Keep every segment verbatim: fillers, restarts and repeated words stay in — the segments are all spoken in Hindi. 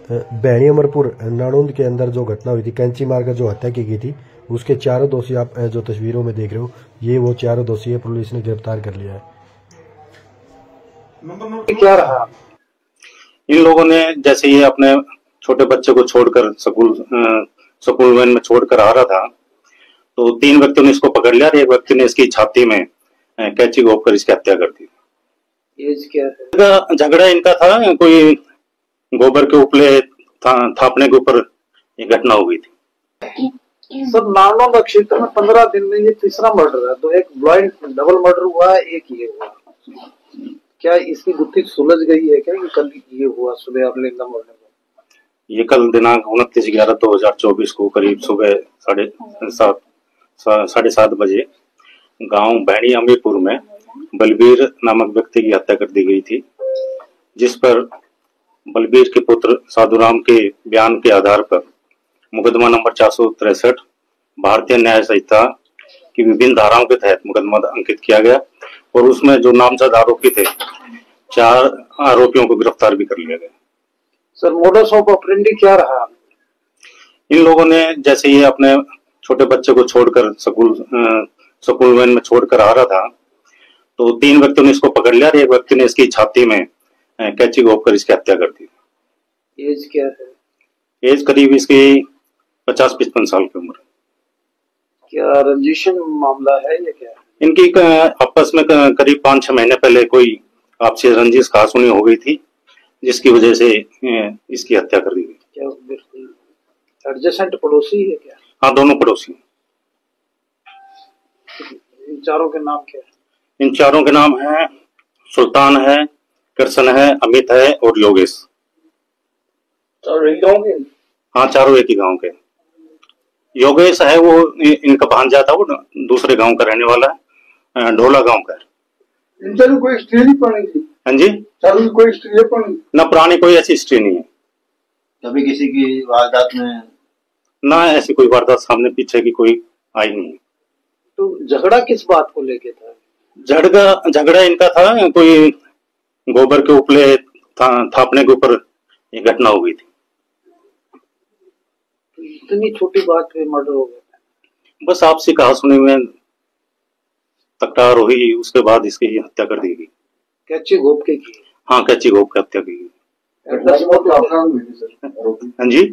बैणी अमरपुर नाणुंद के अंदर जो घटना हुई थी, कैंची मारकर जो हत्या की गई थी, उसके चारों दोषी आप जो तस्वीरों में देख रहे हो, ये वो चारों दोषी है। पुलिस ने गिरफ्तार कर लिया है। क्या रहा इन लोगों ने, जैसे ये अपने छोटे बच्चे को छोड़कर स्कूल स्कूल वैन में छोड़कर आ रहा था, तो तीन व्यक्तियों ने इसको पकड़ लिया और एक व्यक्ति ने इसकी छाती में कैंची घोंपकर इसकी हत्या कर दी। एज क्या है? झगड़ा इनका था, कोई गोबर के उपले था, थापने के ऊपर ये घटना हो गई थी। सर, नालंदा क्षेत्र में पंद्रह दिन में ये तीसरा मर्डर है। तो एक ब्लाइंड डबल मर्डर हुआ है, एक ये हुआ। क्या इसकी गुत्थी सुलझ गई है क्या? ये कल ये हुआ सुबह अरलिंगा मरने को। ये कल दिनांक उनतीस ग्यारह दो हजार चौबीस को करीब सुबह साढ़े सात साढ़े सात बजे गांव बैणी अमीरपुर में बलबीर नामक व्यक्ति की हत्या कर दी गई थी, जिस पर बलबीर के पुत्र साधुराम के बयान के आधार पर मुकदमा नंबर चार सौ तिरसठ भारतीय न्याय संहिता की विभिन्न धाराओं के तहत मुकदमा अंकित किया गया और उसमें जो नामजद आरोपी थे, चार आरोपियों को गिरफ्तार भी कर लिया गया। सर, मोडस ऑफ ऑपरेंडी क्या रहा? इन लोगों ने, जैसे ये अपने छोटे बच्चे को छोड़कर स्कूल स्कूल वैन में छोड़कर आ रहा था, तो तीन व्यक्तियों ने इसको पकड़ लिया और एक व्यक्ति ने इसकी छाती में कैंची घोंपकर इसकी हत्या कर दी। एज क्या है? एज करीब इसकी पचास पचपन साल की उम्र। क्या रंजिशन मामला है या क्या? इनकी आपस में करीब पांच छह महीने पहले कोई आपसी रंजिश खासुनी हो गई थी, जिसकी वजह से इसकी हत्या कर दी गई। क्या बिल्कुल एडजेसेंट पड़ोसी है क्या? हाँ, दोनों पड़ोसी। इन चारों के नाम क्या है? इन चारों के नाम हैं सुल्तान है, कृष्ण है, अमित है और योगेश। चारों एक गांव के? हाँ, चारों एक ही गांव के। योगेश है वो इनका भांजा था, वो दूसरे गांव का रहने वाला है, ढोला गांव का है। इन चारों कोई हिस्ट्री नहीं पड़ी थी? हाँ जी, चारों कोई हिस्ट्री पड़ी ना, पुरानी कोई ऐसी हिस्ट्री नहीं है। कभी किसी की वारदात में ना ऐसी कोई वारदात सामने पीछे की कोई आई नहीं। तो झगड़ा किस बात को लेके था? झगड़ा झगड़ा इनका था, कोई गोबर के उपले था, थापने के ऊपर ये घटना हो गई थी। इतनी छोटी बात पे मर्डर हो गया? बस आपसी कहासुनी में तकरार हुई, उसके बाद इसकी हत्या कर दी गई। कैंची घोंप के की? हाँ, कैंची घोंप के हत्या की गई। हाँ जी,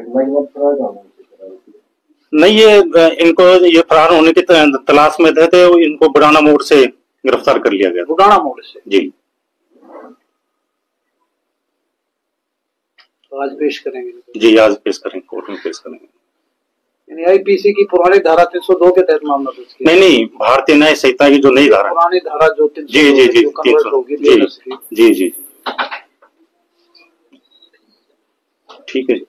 नहीं, ये इनको ये फरार होने की तलाश में थे, थे इनको बुराना मोड़ से गिरफ्तार कर लिया गया। बुराना मोड़ से? जी। तो आज पेश करेंगे? जी, आज पेश करेंगे, कोर्ट में पेश करेंगे। यानी आईपीसी की पुरानी धारा तीन सौ दो के तहत मामला दर्ज किया? नहीं नहीं, भारतीय न्याय संहिता की जो नई धारा, पुरानी धारा जो तीन सौ जी जी जी जी जी जी, ठीक है।